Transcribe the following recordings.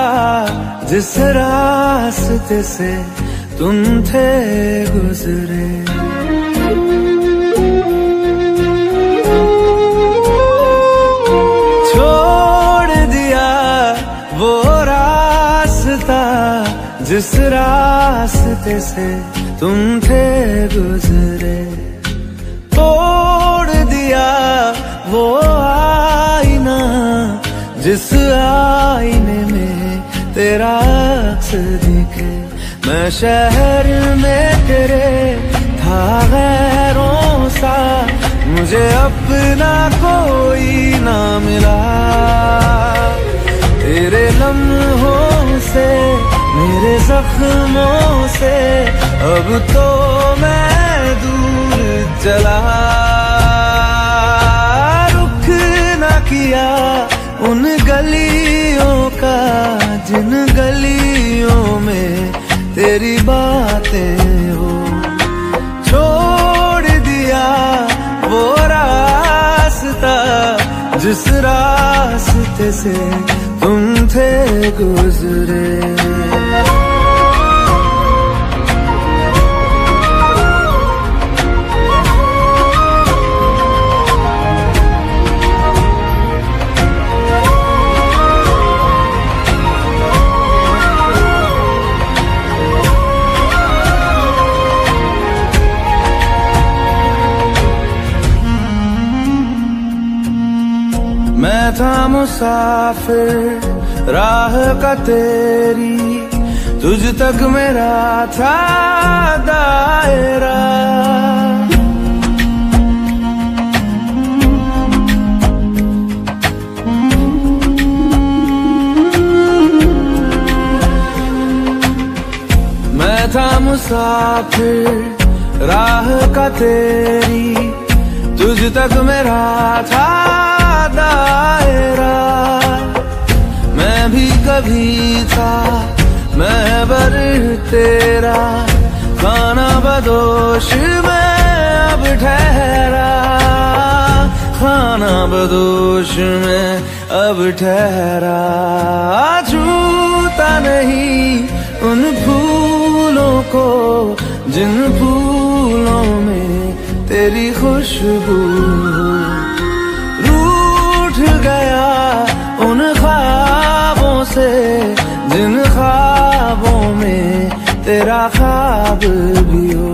जिस रास्ते से तुम थे गुजरे। छोड़ दिया वो रास्ता जिस रास्ते से तुम थे गुजरे। तोड़ दिया वो आईना जिस आईने में तेरा अक्स दिखे। मैं शहर में तेरे था गैरों सा, मुझे अपना कोई ना मिला। तेरे लम्हों से मेरे जख्मों से अब तो मैं दूर चला। रुख ना किया उन गलियों का जिन गलियों में तेरी बातें हो। छोड़ दिया वो रास्ता जिस रास्ते से तुम थे गुजरे। मैं था मुसाफिर राह का तेरी, तुझ तक मेरा था दायरा। मैं था मुसाफिर राह का तेरी, तुझ तक मेरा था दायरा। मैं भी कभी था महबर तेरा, खाना बदोश में अब ठहरा। खाना बदोश में अब ठहरा। छूता नहीं उन फूलों को जिन फूलों में तेरी खुशबू। गया उन ख्वाबों से जिन ख्वाबों में तेरा ख्वाब भी हो।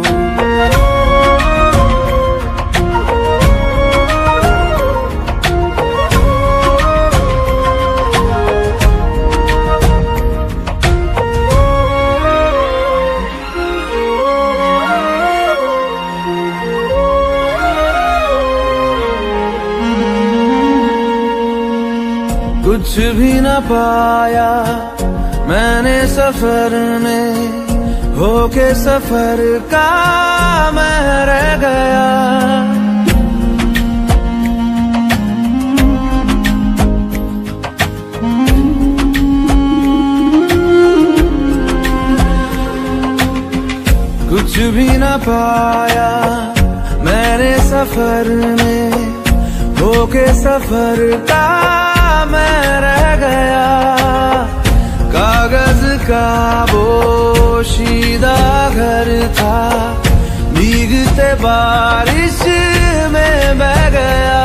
कुछ भी न पाया मैंने सफर में, होके सफर का मैं रह गया। कुछ भी न पाया मैंने सफर में, होके सफर का मैं रह गया। कागज का बोशीदा घर था, भीगते बारिश में बह गया।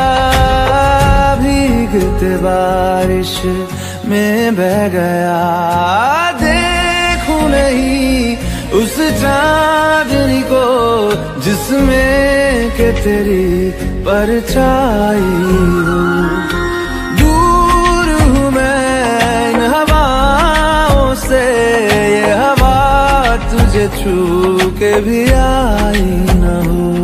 भीगते बारिश में बह गया। देखूं नहीं उस चांदनी को जिसमें के तेरी परछाई हो। ये हवा तुझे छू के भी आई न हो।